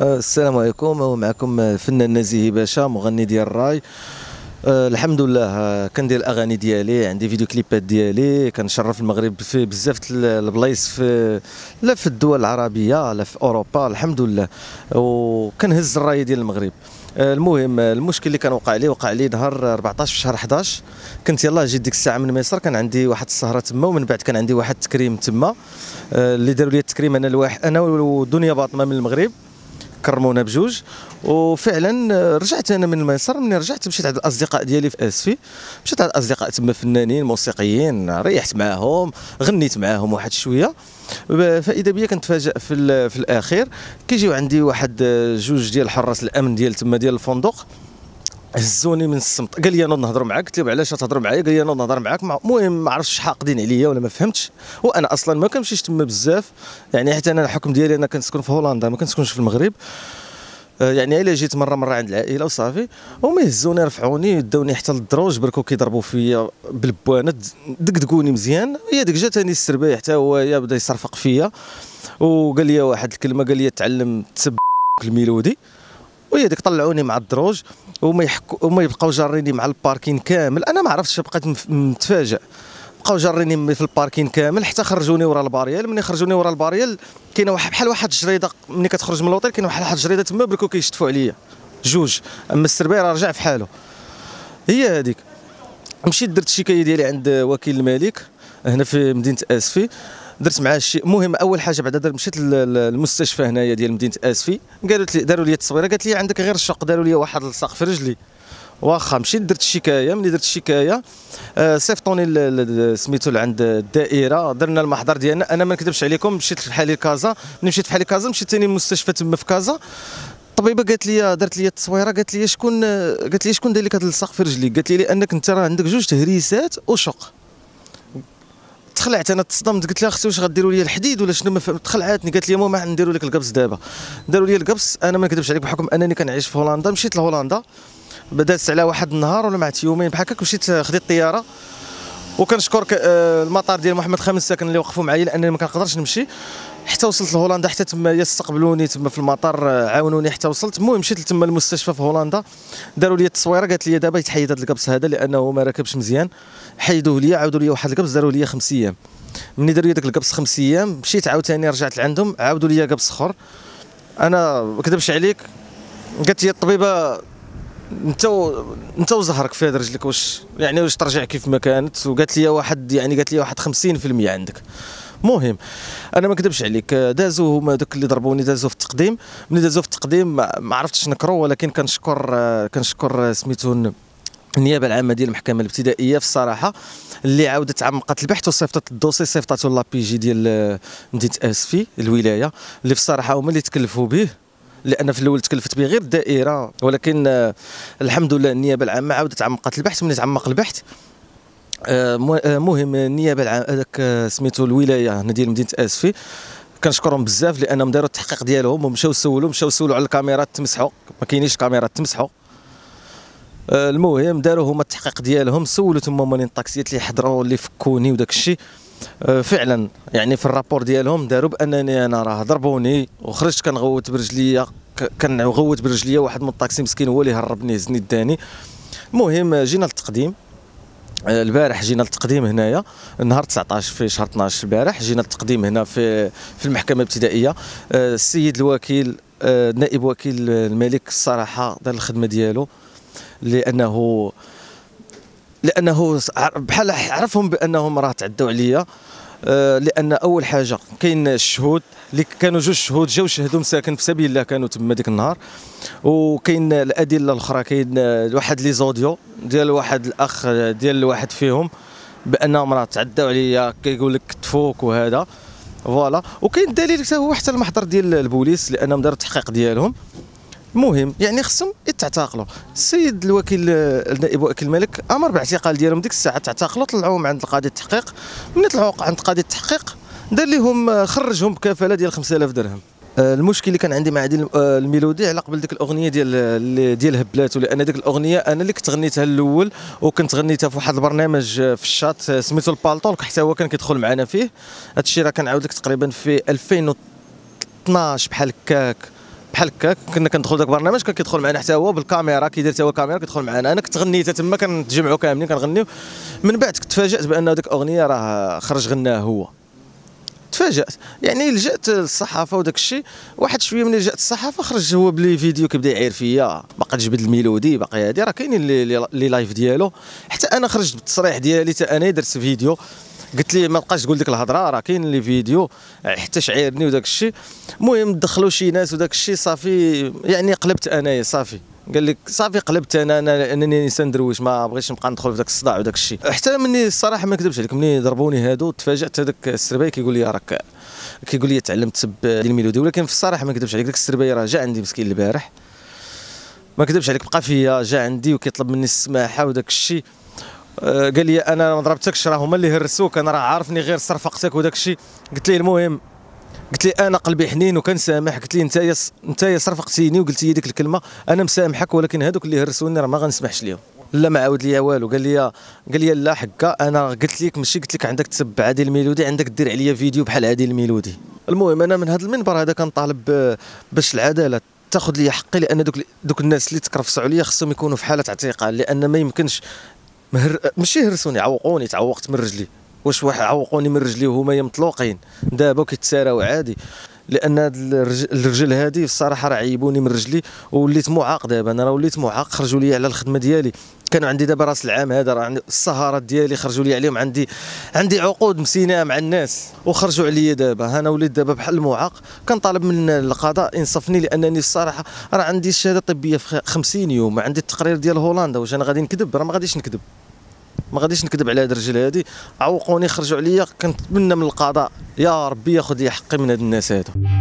السلام عليكم، ومعكم الفنان نزيه باشا مغني ديال الراي. الحمد لله. كندير الاغاني ديالي، عندي فيديو كليبات ديالي، كنشرف المغرب في بزاف البلايص، لا في الدول العربيه لا في اوروبا الحمد لله، وكنهز الرايه ديال المغرب. المهم المشكل اللي كان وقع لي نهار 14 في شهر 11. كنت يلاه جيت ديك الساعه من مصر، كان عندي واحد السهره تما، ومن بعد كان عندي واحد التكريم تما. اللي داروا لي التكريم انا ودنيا باطمه من المغرب، كرمونا بجوج. وفعلا رجعت انا من مصر، من رجعت مشيت عند الاصدقاء ديالي في اسفي، مشيت عند الاصدقاء تما فنانين موسيقيين، ريحت معاهم، غنيت معاهم واحد شويه. فاذا بيا كنتفاجئ في الاخير كيجيو عندي واحد جوج ديال حراس الامن ديال تما ديال الفندق، هزوني من الصمت. قال لي نوض نهضروا معاك. قلت له علاش تهضروا معايا؟ قال لي نوض نهضر معاك. المهم ما عرفتش حاقدين عليا ولا ما فهمتش، وانا اصلا ما كنمشيش تما بزاف، يعني حتى انا الحكم ديالي انا كنسكن في هولندا، ما كنسكنش في المغرب. يعني الا جيت مره عند العائله وصافي. هما يهزوني رفعوني داوني حتى للدروج، بركو كيضربوا فيا بالبوانه، دقدقوني مزيان. هي ديك جاتني السربايه حتى هو بدا يصرفق فيا، وقال لي واحد الكلمه، قال لي تعلم تسب الميلودي. وهي ديك طلعوني مع الدروج، وما يبقاو جاريني مع الباركين كامل. انا ما عرفتش، بقيت متفاجئ. بقاو جاريني في الباركين كامل حتى خرجوني ورا الباريال. ملي خرجوني ورا الباريال كاينه بحال واحد الجريده، ملي كتخرج من الوطيل كاينه واحد الجريده تما، بركو كيشتفوا عليا جوج. اما السرباي راه رجع في حاله. هي هذيك. مشيت درت الشكايه ديالي عند وكيل الملك هنا في مدينه اسفي، درت معاه الشيء. المهم اول حاجه بعدا مشيت للمستشفى هنايا ديال مدينه اسفي، قالت لي داروا لي التصويره، قالت لي عندك غير الشق، داروا لي واحد الصاق في رجلي. واخا مشيت درت الشكايه. ملي درت الشكايه صيفطوني سميتو عند الدائره، درنا المحضر ديالنا. انا ما نكذبش عليكم، مشيت في حالي كازا. ملي مشيت في حالي كازا مشيت ثاني للمستشفى تما في كازا. الطبيبه قالت لي درت لي التصويره، قالت لي شكون داير لك هذا الصاق في رجلي؟ قالت لي لانك انت راه عندك جوج تهريسات وشق. تخلعت انا، تصدمت، قلت لها اختي واش غديروا لي الحديد ولا شنو؟ ما فهمت. تخلعتني، قالت لي ماما نديروا لك القبس دابا. داروا لي القبس. انا ما نكذبش عليك، بحكم انني كنعيش في هولندا، مشيت لهولندا. بدات على واحد النهار ولا مع يومين بحال هكاك، مشيت خديت الطياره. وكنشكر المطار ديال محمد خامس الساكن اللي وقفوا معايا، لانني ما كنقدرش نمشي حتى وصلت لهولندا. حتى تما يستقبلوني تما في المطار، عاونوني حتى وصلت. المهم مشيت تما المستشفى في هولندا، داروا لي التصويره. قالت لي دابا يتحيد هذا القبس هذا لانه ما راكبش مزيان. حيدوه لي، عاودوا لي واحد القبس، داروا لي 5 ايام. ملي داروا لي داك القبس 5 ايام، مشيت عاوتاني رجعت لعندهم، عاودوا لي قبس اخر. انا ما كذبش عليك، قالت لي الطبيبه انت وزهرك في هذه رجلك، واش ترجع كيف ما كانت؟ وقالت لي واحد 50% عندك. المهم انا ما كذبش عليك، دازوا هما دوك اللي ضربوني، دازوا في التقديم. ملي دازوا في التقديم ما عرفتش نكرو، ولكن كنشكر سميتو النيابه العامه ديال المحكمه الابتدائيه في الصراحه، اللي عاودت عمقت البحث وصيفطت الدوسي، صيفطاتو لابي جي ديال مدينه اسفي الولايه، اللي في الصراحه هما اللي تكلفوا به، لان في الاول تكلفت به غير الدائره. ولكن الحمد لله النيابه العامه عاودت عمقت البحث. ملي تعمق البحث، مهم النيابه العامه هذاك سميتو الولايه هنا ديال مدينه اسفي، كنشكرهم بزاف لانهم داروا التحقيق ديالهم، ومشاو سولوا على الكاميرات تمسحوا، ما كاينينش كاميرات تمسحوا. المهم داروا هما التحقيق ديالهم، سولوا تما مالين الطاكسيات اللي حضروا اللي فكوني وداك الشيء. فعلا يعني في الرابور ديالهم داروا بانني انا راه ضربوني وخرجت كنغوت برجليا. واحد من الطاكسي مسكين هو اللي هربني، هزني داني. المهم جينا للتقديم البارح، جينا للتقديم هنايا نهار 19 في شهر 12 البارح، جينا للتقديم هنا في المحكمه الابتدائيه. السيد الوكيل نائب وكيل الملك الصراحه دار الخدمه ديالو، لانه بحال عرفهم بانهم راه تعدوا عليا. لان اول حاجه كاين الشهود اللي كانوا جوج شهود جاو شهدوا مساكن في سبيل الله كانوا تما ديك النهار. وكاين الادله الاخرى، كاين واحد لي زوديو ديال واحد الاخ ديال واحد فيهم بانهم راه تعدوا عليا، كيقول لك كتفوك وهذا فوالا. وكاين الدليل حتى هو حتى المحضر ديال البوليس لانهم داروا التحقيق ديالهم. المهم يعني خصهم يتعتقلوا. السيد الوكيل النائب وكيل الملك امر باعتقال ديالهم ديك الساعه، تعتقلوا طلعوهم عند قاضي التحقيق. ملي طلعوا عند قاضي التحقيق دار لهم خرجهم بكفاله ديال 5000 درهم. المشكل اللي كان عندي مع ديال الميلودي على قبل ديك الاغنيه ديال هبلاتو، لان ديك الاغنيه انا اللي كنت غنيتها الاول، وكنت غنيتها في واحد البرنامج في الشاط سميتو البالطو، حتى هو كان كيدخل معنا فيه. هذا الشيء راه كنعاود لك تقريبا في 2012 بحال هكاك، بحال هكاك كنا كندخل داك البرنامج كان كيدخل معنا حتى هو بالكاميرا كيدير حتى هو الكاميرا كيدخل معنا. انا كنت غنيتها تما كنتجمعوا كاملين كنغنيو. من بعد كنت تفاجات بان ديك الاغنيه راه خرج غناها هو. تفاجات يعني لجأت للصحافه وداك الشيء. واحد شويه ملي لجأت للصحافه خرج هو بلي فيديو كيبدا يعير فيا باقي تجبد الميلودي باقي هادي راه كاينين لي لايف ديالو. حتى انا خرجت بالتصريح ديالي حتى انا درت فيديو قلت لي ما بقاش تقول ديك الهضره راه كاين لي فيديو حتى شعيرني وداك الشيء. المهم دخلوا شي ناس وداك الشيء صافي يعني قلبت انايا صافي قال لك صافي قلبت انا انني انسان درويش ما بغيتش نبقى ندخل في داك الصداع وداك الشيء. حتى مني الصراحه ما نكذبش عليك مني ضربوني هادو تفاجات. هذاك السرباي كيقول لي راك كيقول لي تعلمت تسب ديال الميلودي ولكن في الصراحه ما نكذبش عليك داك السرباي راه جا عندي مسكين البارح ما نكذبش عليك بقى فيا جا عندي وكيطلب مني السماحه وداك الشيء. قال لي انا ما ضربتكش راه هما اللي هرسوك انا راه عارفني غير صرفقتك وداك الشيء. قلت ليه المهم قلت لي انا قلبي حنين وكنسامح. قلت لي انت صرفقتيني وقلتي ديك الكلمه انا مسامحك ولكن هذوك اللي هرسوني راه ما غنسمحش ليهم. لا ما عاود ليا والو. قال لي لا حكا انا قلت لك ماشي قلت لك عندك تسب هذه الميلودي عندك دير عليا فيديو بحال هذه الميلودي. المهم انا من هذا المنبر هذا كنطالب باش العداله تاخذ لي حقي لان دوك الناس اللي تكرفسوا عليا خصهم يكونوا في حاله اعتقال لان ما يمكنش ماشي هرسوني عوقوني تعوقت من رجلي. واش واحد عوقوني من رجلي وهما مطلوقين دابا وكيتساراو عادي لان هاد الرجل هادي الصراحه راه عيبوني من رجلي وليت معاق. دابا انا راه وليت معاق خرجوا لي على الخدمه ديالي. كانوا عندي دابا راس العام هذا راه السهرات ديالي خرجوا لي عليهم. عندي عقود مسينه مع الناس وخرجوا عليا. دابا انا وليت دابا بحال المعاق. كنطالب من القضاء انصفني لانني الصراحه راه عندي الشهاده الطبيه في 50 يوم عندي التقرير ديال هولندا. واش انا غادي نكذب؟ راه ما غاديش نكذب على هاد الرجال هادي عوقوني خرجوا عليا. كنتمنى من القضاء يا ربي ياخذ لي حقي من هاد الناس هادو.